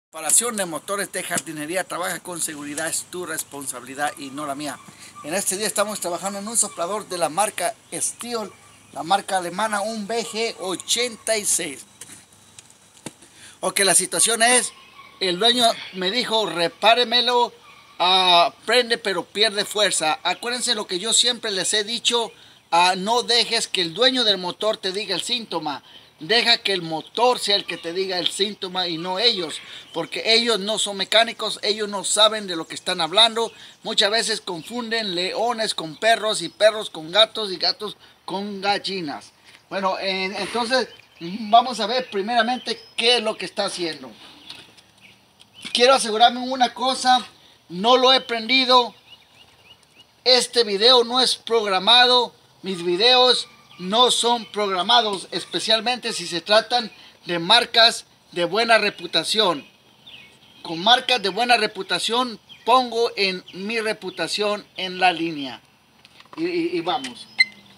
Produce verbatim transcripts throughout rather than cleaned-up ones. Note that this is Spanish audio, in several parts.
Reparación de motores de jardinería. Trabaja con seguridad, es tu responsabilidad y no la mía. En este día estamos trabajando en un soplador de la marca Stihl, la marca alemana, un B G ochenta y seis. Ok, la situación es, el dueño me dijo repáremelo, uh, prende pero pierde fuerza. Acuérdense lo que yo siempre les he dicho, uh, no dejes que el dueño del motor te diga el síntoma. Deja que el motor sea el que te diga el síntoma y no ellos, porque ellos no son mecánicos, ellos no saben de lo que están hablando. Muchas veces confunden leones con perros y perros con gatos y gatos con gallinas. Bueno, eh, entonces vamos a ver primeramente qué es lo que está haciendo. Quiero asegurarme una cosa, no lo he prendido. Este video no es programado, mis videos no son programados, especialmente si se tratan de marcas de buena reputación. Con marcas de buena reputación pongo en mi reputación en la línea. Y, y, y vamos.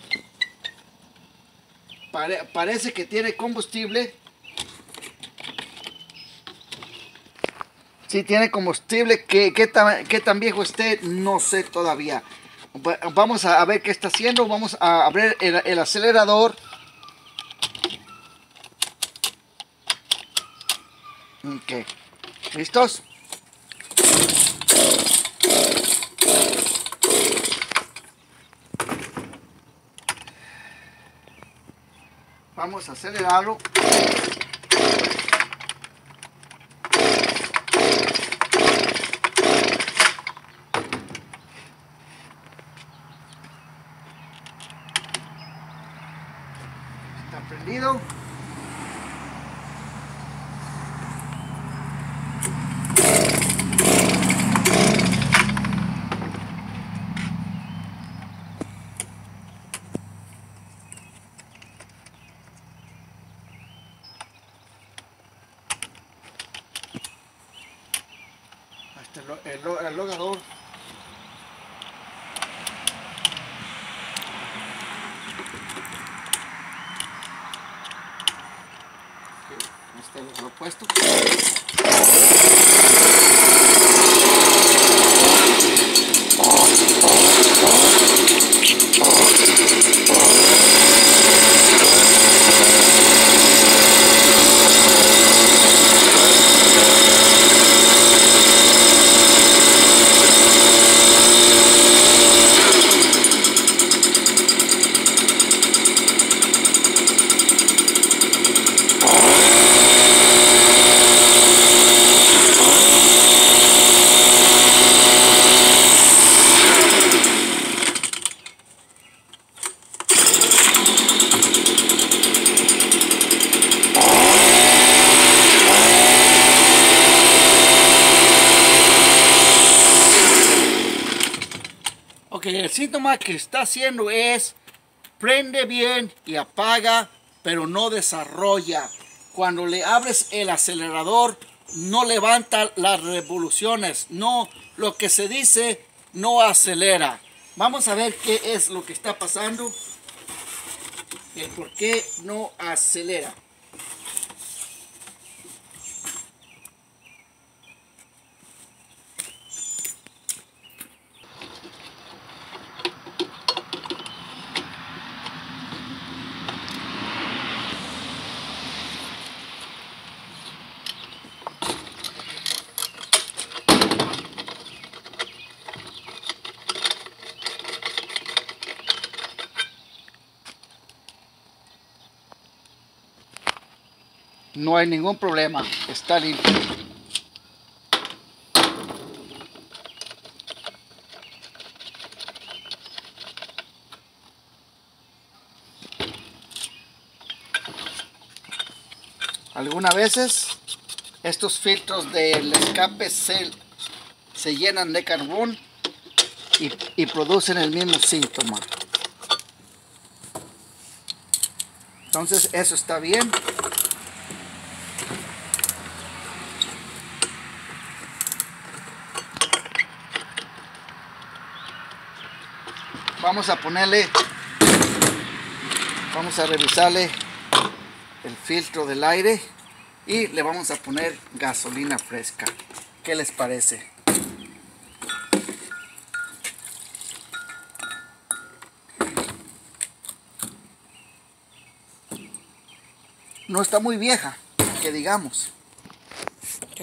Pare, parece que tiene combustible. Si tiene combustible, ¿qué, qué, tan, qué tan viejo esté? No sé todavía. Vamos a ver qué está haciendo. Vamos a abrir el, el acelerador. Ok. ¿Listos? Vamos a acelerarlo. Está prendido. Hasta el, el, el logador. Este lo he puesto. Ok, el síntoma que está haciendo es prende bien y apaga, pero no desarrolla. Cuando le abres el acelerador, no levanta las revoluciones. No, lo que se dice, no acelera. Vamos a ver qué es lo que está pasando. El por qué no acelera. No hay ningún problema, está limpio. Algunas veces estos filtros del escape se, se llenan de carbón y, y producen el mismo síntoma. Entonces eso está bien. Vamos a ponerle, vamos a revisarle el filtro del aire y le vamos a poner gasolina fresca. ¿Qué les parece? No está muy vieja, que digamos. Okay.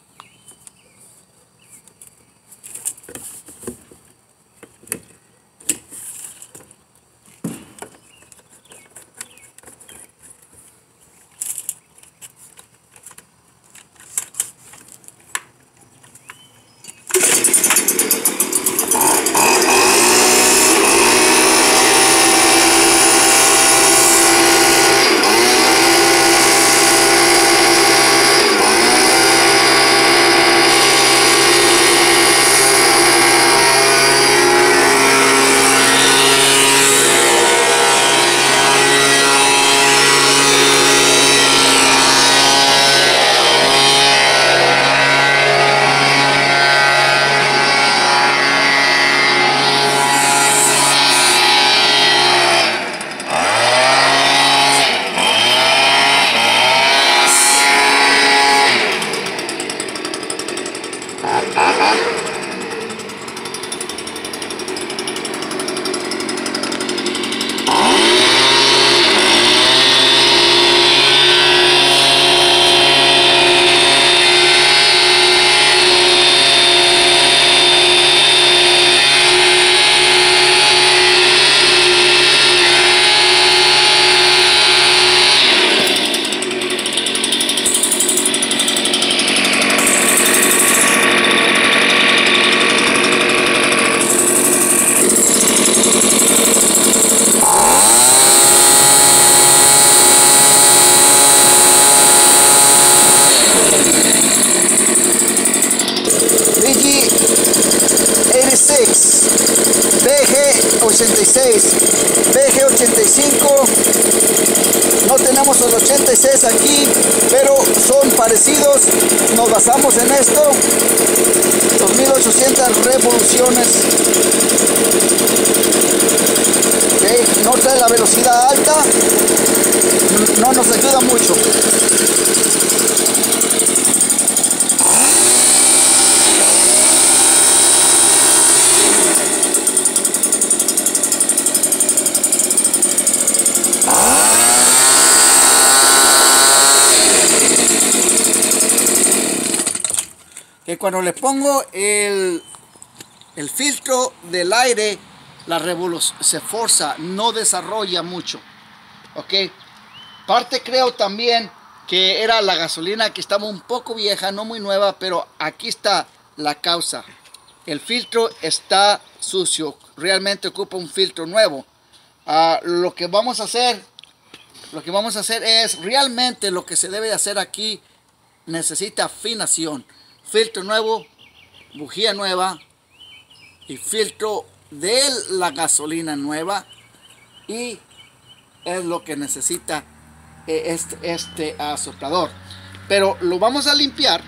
B G ochenta y seis, B G ochenta y cinco, no tenemos el ochenta y seis aquí, pero son parecidos, nos basamos en esto, dos mil ochocientas revoluciones. Okay. No trae la velocidad alta, no nos ayuda mucho. Que cuando le pongo el, el filtro del aire, la revolución se forza, no desarrolla mucho. Ok, parte creo también que era la gasolina que estaba un poco vieja, no muy nueva, pero aquí está la causa. El filtro está sucio, realmente ocupa un filtro nuevo. Uh, lo que vamos a hacer, lo que vamos a hacer es realmente lo que se debe de hacer aquí. Necesita afinación. Filtro nuevo, bujía nueva y filtro de la gasolina nueva, y es lo que necesita este, este uh, soplador. Pero lo vamos a limpiar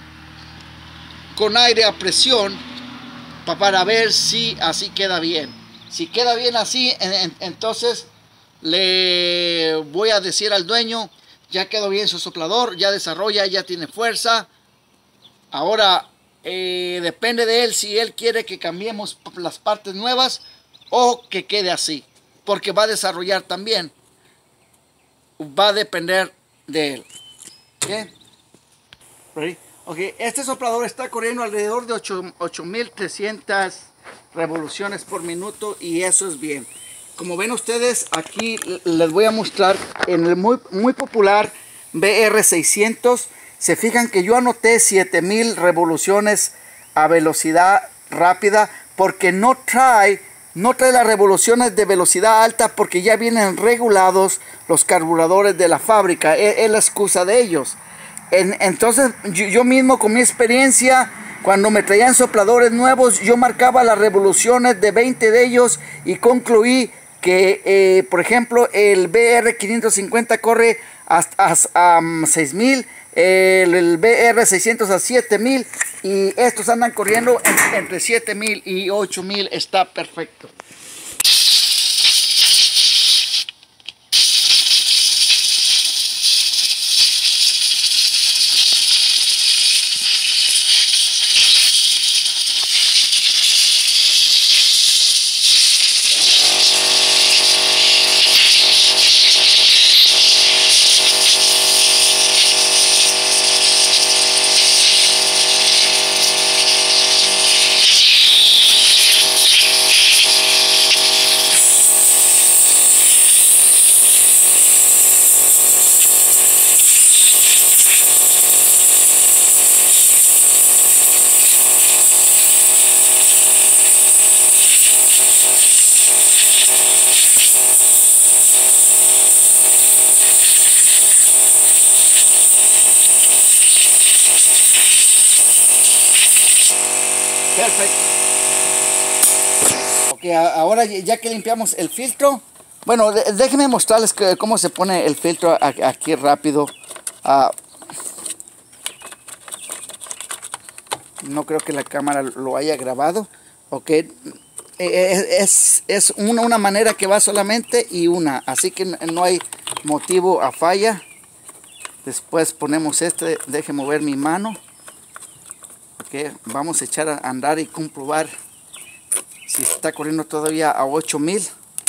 con aire a presión pa, para ver si así queda bien. Si queda bien así, en, en, entonces le voy a decir al dueño: ya quedó bien su soplador, ya desarrolla, ya tiene fuerza. Ahora eh, depende de él si él quiere que cambiemos las partes nuevas o que quede así, porque va a desarrollar también. Va a depender de él. ¿Okay? Ready? Okay. Este soplador está corriendo alrededor de ocho mil trescientas revoluciones por minuto, y eso es bien. Como ven ustedes, aquí les voy a mostrar en el muy, muy popular B R seiscientos. Se fijan que yo anoté siete mil revoluciones a velocidad rápida, porque no trae, no trae las revoluciones de velocidad alta, porque ya vienen regulados los carburadores de la fábrica. Es, es la excusa de ellos. En, entonces yo, yo mismo, con mi experiencia, cuando me traían sopladores nuevos, yo marcaba las revoluciones de veinte de ellos y concluí que, eh, por ejemplo, el B R quinientos cincuenta corre hasta, hasta um, seis mil, el, el B R seiscientos a siete mil, y estos andan corriendo en, entre siete mil y ocho mil. Está perfecto. Perfecto. Ok, ahora ya que limpiamos el filtro, bueno, déjenme mostrarles que, cómo se pone el filtro aquí rápido. Uh, no creo que la cámara lo haya grabado. Ok, es, es una, una manera que va solamente y una, así que no hay motivo a falla. Después ponemos este, deje mover mi mano. Ok, vamos a echar a andar y comprobar si está corriendo todavía a ocho mil.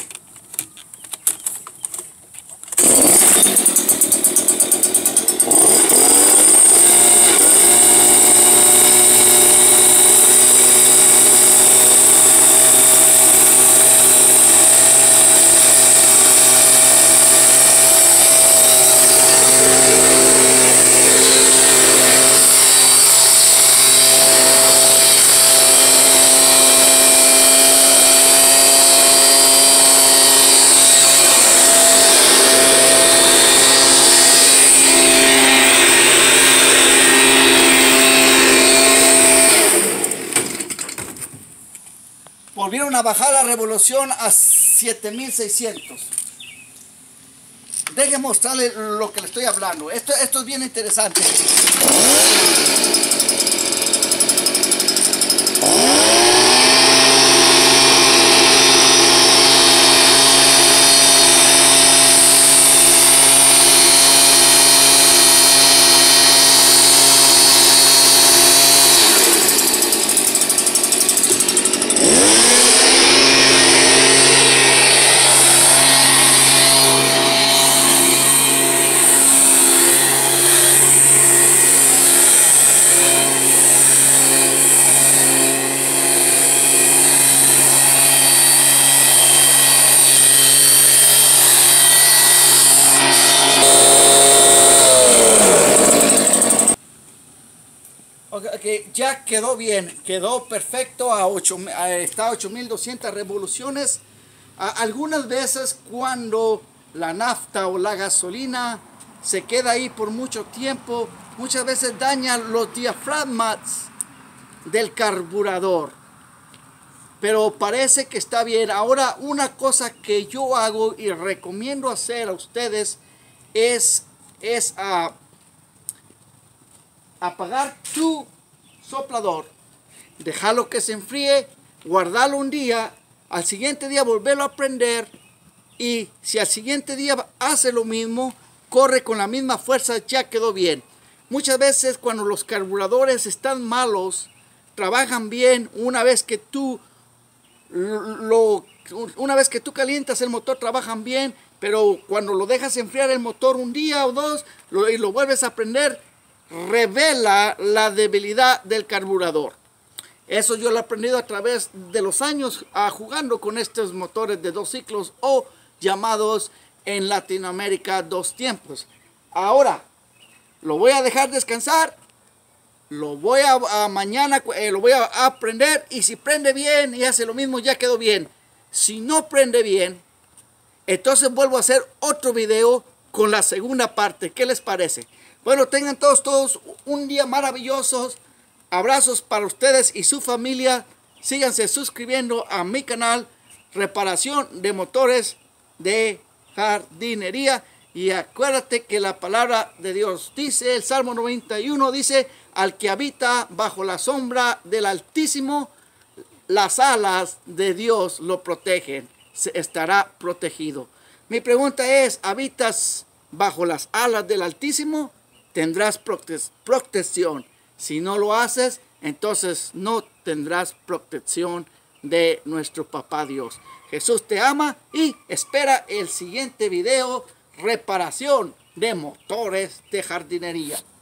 Volvieron a bajar la revolución a siete mil seiscientos. Déjenme mostrarles lo que le estoy hablando. Esto, esto es bien interesante. Okay, ya quedó bien, quedó perfecto, a ocho, a, está a ocho mil doscientas revoluciones. A, algunas veces cuando la nafta o la gasolina se queda ahí por mucho tiempo, muchas veces daña los diafragmas del carburador. Pero parece que está bien. Ahora, una cosa que yo hago y recomiendo hacer a ustedes es, es uh, apagar tu soplador, dejarlo que se enfríe, guardarlo un día, al siguiente día volverlo a prender, y si al siguiente día hace lo mismo, corre con la misma fuerza, ya quedó bien. Muchas veces cuando los carburadores están malos, trabajan bien una vez que tú lo, una vez que tú calientas el motor, trabajan bien, pero cuando lo dejas enfriar el motor un día o dos lo, y lo vuelves a prender, revela la debilidad del carburador. Eso yo lo he aprendido a través de los años a, jugando con estos motores de dos ciclos, o llamados en Latinoamérica dos tiempos. Ahora lo voy a dejar descansar, lo voy a, a mañana eh, lo voy a, a prender, y si prende bien y hace lo mismo, ya quedó bien. Si no prende bien, entonces vuelvo a hacer otro video con la segunda parte. ¿Qué les parece? Bueno, tengan todos, todos un día maravilloso. Abrazos para ustedes y su familia. Síganse suscribiendo a mi canal, Reparación de Motores de Jardinería. Y acuérdate que la palabra de Dios dice, el Salmo noventa y uno dice: al que habita bajo la sombra del Altísimo, las alas de Dios lo protegen. Se estará protegido. Mi pregunta es, ¿habitas bajo las alas del Altísimo? Tendrás prote protección. Si no lo haces, entonces no tendrás protección de nuestro Papá Dios. Jesús te ama y espera el siguiente video, reparación de motores de jardinería.